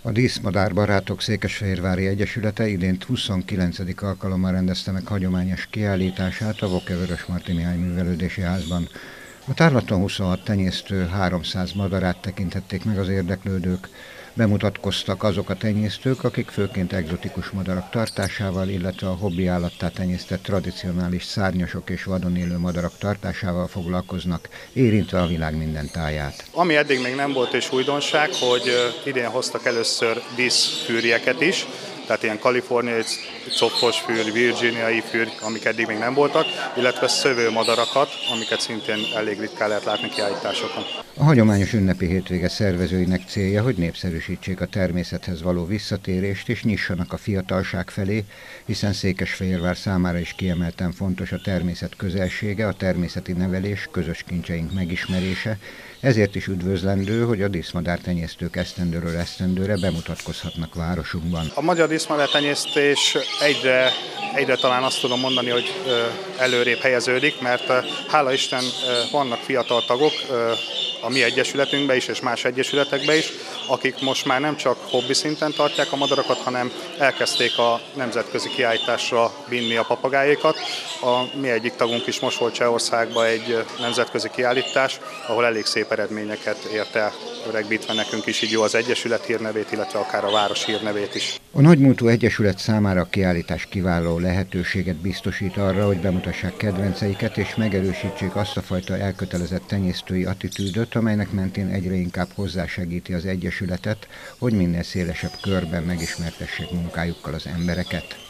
A Díszmadárbarátok Székesfehérvári Egyesülete idén 29. alkalommal rendezte meg hagyományos kiállítását a Voke Vörösmarty Mihály Művelődési Házban. A tárlaton 26 tenyésztő 300 madarát tekintették meg az érdeklődők. Bemutatkoztak azok a tenyésztők, akik főként egzotikus madarak tartásával, illetve a hobbi állattá tenyésztett tradicionális szárnyasok és vadon élő madarak tartásával foglalkoznak, érintve a világ minden táját. Ami eddig még nem volt és újdonság, hogy idén hoztak először díszfűrjeket is, tehát ilyen kaliforniai copfos fűr, virginiai fűr, amik eddig még nem voltak, illetve szövőmadarakat, amiket szintén elég ritkán lehet látni kiállításokon. A hagyományos ünnepi hétvége szervezőinek célja, hogy népszerűsítsék a természethez való visszatérést és nyissanak a fiatalság felé, hiszen Székesfehérvár számára is kiemelten fontos a természet közelsége, a természeti nevelés, közös kincseink megismerése, ezért is üdvözlendő, hogy a díszmadártenyésztők esztendőről esztendőre bemutatkozhatnak városunkban. A magyar díszmadártenyésztés egyre talán azt tudom mondani, hogy előrébb helyeződik, mert hála Isten vannak fiatal tagok a mi egyesületünkben is és más egyesületekben is, akik most már nem csak hobbi szinten tartják a madarakat, hanem elkezdték a nemzetközi kiállításra vinni a papagájékat. A mi egyik tagunk is most volt Csehországban egy nemzetközi kiállítás, ahol elég szép eredményeket ért el, öregbítve nekünk is így jó az egyesület hírnevét, illetve akár a város hírnevét is. A nagymúltú egyesület számára a kiállítás kiváló lehetőséget biztosít arra, hogy bemutassák kedvenceiket és megerősítsék azt a fajta elkötelezett tenyésztői attitűdöt, amelynek mentén egyre inkább hozzásegíti az egyesületet, hogy minél szélesebb körben megismertessék munkájukkal az embereket.